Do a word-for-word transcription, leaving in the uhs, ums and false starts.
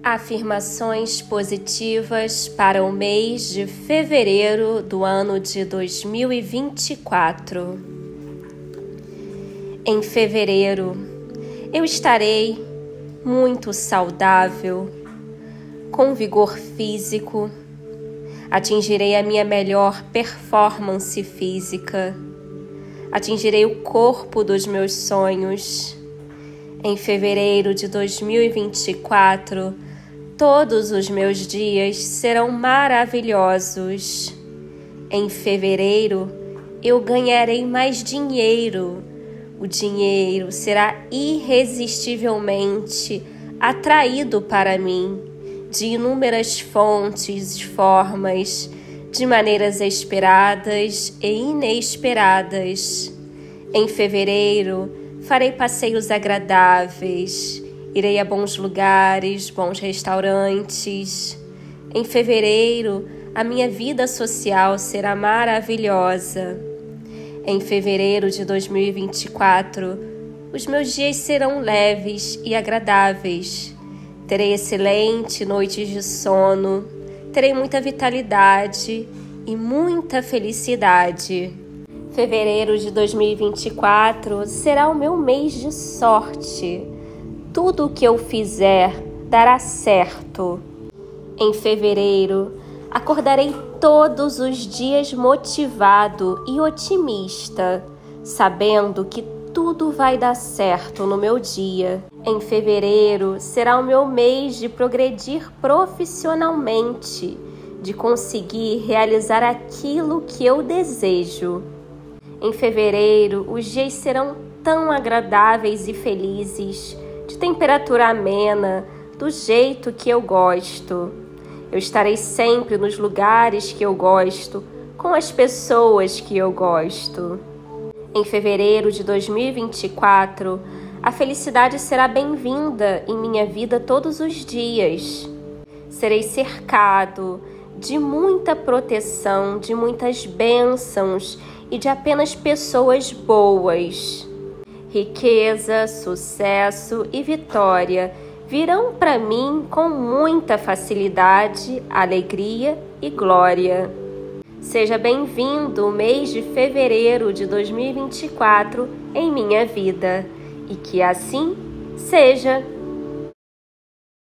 Afirmações positivas para o mês de fevereiro do ano de dois mil e vinte e quatro. Em fevereiro, eu estarei muito saudável, com vigor físico, atingirei a minha melhor performance física, atingirei o corpo dos meus sonhos. Em fevereiro de dois mil e vinte e quatro, todos os meus dias serão maravilhosos. Em fevereiro, eu ganharei mais dinheiro. O dinheiro será irresistivelmente atraído para mim, de inúmeras fontes e formas, de maneiras esperadas e inesperadas. Em fevereiro, farei passeios agradáveis, irei a bons lugares, bons restaurantes. Em fevereiro, a minha vida social será maravilhosa. Em fevereiro de dois mil e vinte e quatro, os meus dias serão leves e agradáveis. Terei excelentes noites de sono, terei muita vitalidade e muita felicidade. Fevereiro de dois mil e vinte e quatro será o meu mês de sorte. Tudo o que eu fizer dará certo. Em fevereiro, acordarei todos os dias motivado e otimista, sabendo que tudo vai dar certo no meu dia. Em fevereiro, será o meu mês de progredir profissionalmente, de conseguir realizar aquilo que eu desejo. Em fevereiro, os dias serão tão agradáveis e felizes, de temperatura amena, do jeito que eu gosto. Eu estarei sempre nos lugares que eu gosto, com as pessoas que eu gosto. Em fevereiro de dois mil e vinte e quatro, a felicidade será bem-vinda em minha vida todos os dias. Serei cercado de muita proteção, de muitas bênçãos e de apenas pessoas boas. Riqueza, sucesso e vitória virão para mim com muita facilidade, alegria e glória. Seja bem-vindo o mês de fevereiro de dois mil e vinte e quatro em minha vida, e que assim seja.